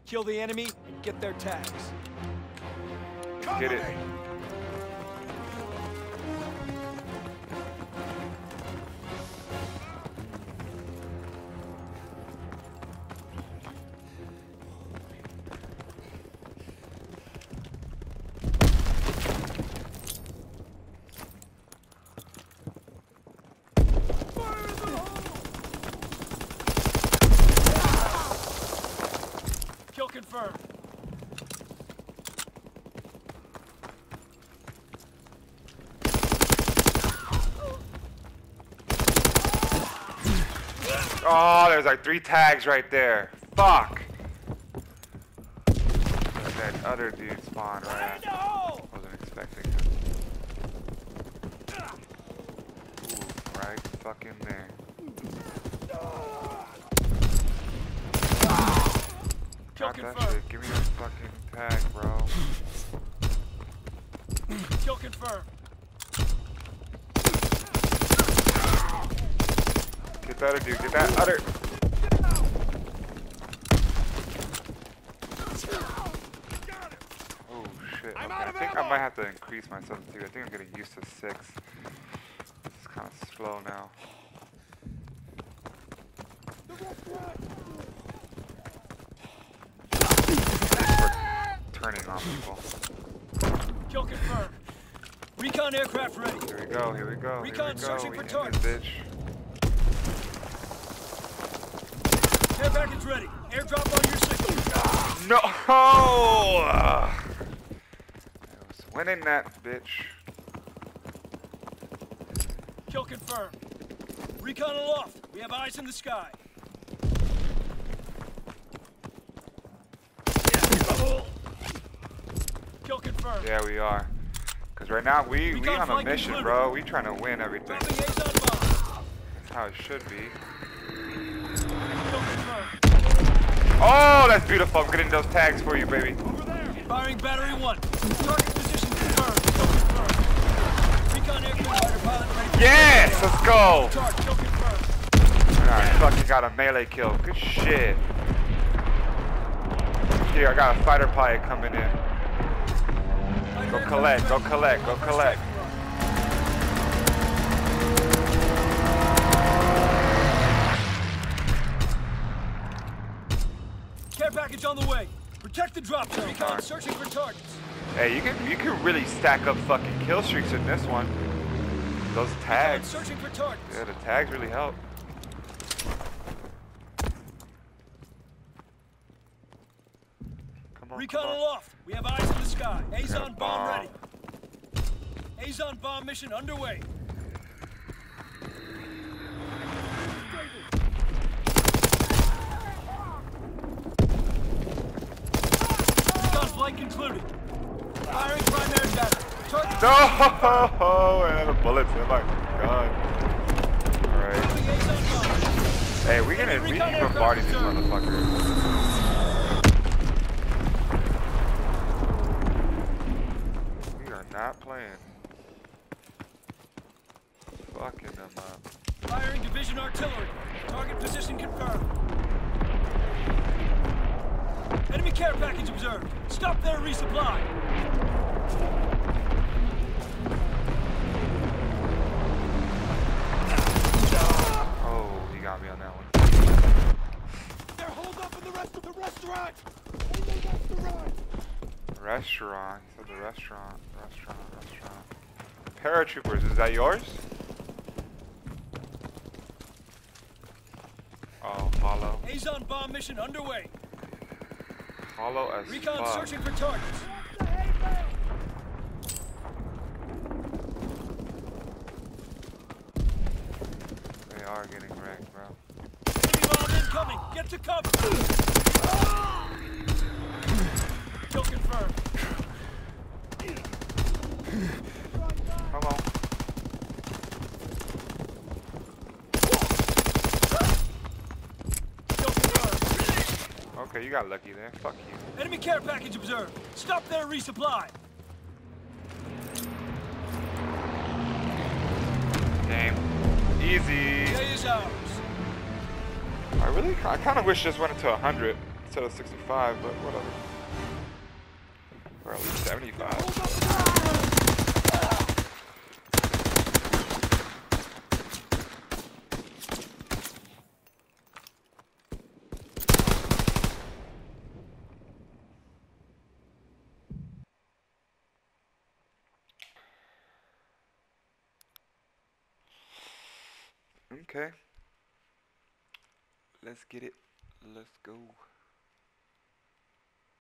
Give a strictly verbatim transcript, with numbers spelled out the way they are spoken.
Kill the enemy and get their tags. Get it. Kill confirmed. Oh, there's like three tags right there. Fuck. That other dude spawned right. Wasn't expecting him. Ooh, right fucking there. Kill Got that confirmed. shit. Give me your fucking tag, bro. Kill confirmed. Get that other dude. Get that other. Oh shit. Okay, I think I might have to increase my substitute. I think I'm getting used to six. It's kind of slow now. Turning on people. Kill confirmed. Recon aircraft ready. Here we go, here we go, Recon here we go. searching We for in targets. this bitch. Care package ready. Airdrop on your signal. No! I was winning that bitch. Kill confirmed. Recon aloft. We have eyes in the sky. Kill confirmed. Yeah, we are. Cause right now we we Recon on a flight mission, concluded. bro. We trying to win everything. Dropping A's on bomb. That's how it should be. Kill confirmed. Oh, that's beautiful. I'm getting those tags for you, baby. Over there. Firing battery one. Target position confirmed. Kill confirmed. Recon aircraft fighter pilot ready. Yes, let's go. Target. Kill confirmed. I fucking got a melee kill. Good shit. Here, I got a fighter pilot coming in. Go collect, go collect, go collect. Care package on the way. Protect the drop zone. Recon searching for targets. Hey, you can you can really stack up fucking kill streaks in this one. Those Recon tags. searching for targets. Yeah, the tags really help. Come on, Recon come on. aloft. We have eyes in the sky. Azon Got a bomb bomb. ready. Azon bomb mission underway. Recon flight concluded. Firing primary battery. Target. No! And the bullets in my gun. Alright. Dropping Azon bomb. Hey, we gonna we Recon can bombard these aircraft motherfuckers. We are not playing. Fucking them up. Firing division artillery. Target position confirmed. Enemy care package observed. Stop their resupply. Oh, he got me on that one. They're holed up in the rest of the restaurant. Only restaurant. Restaurant. He said the restaurant. Restaurant. Restaurant. Paratroopers. Is that yours? Oh, hollow. Azon bomb mission underway. Hollow as Recon fuck. searching for targets. They are getting wrecked, bro. Enemy bomb incoming. Get to cover. Kill confirmed. Come on. Kill confirmed. Okay, you got lucky there. Fuck you. Enemy care package observed. Stop their resupply. Game. Easy. Day is ours. I really, I kind of wish this went into a hundred. Instead of sixty-five, but whatever. Or at least seventy-five. Okay. Let's get it. Let's go.